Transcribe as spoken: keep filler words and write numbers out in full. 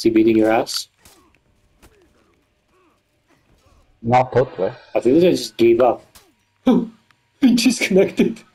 Is he beating your ass? Not totally. I think this guy just gave up. He disconnected.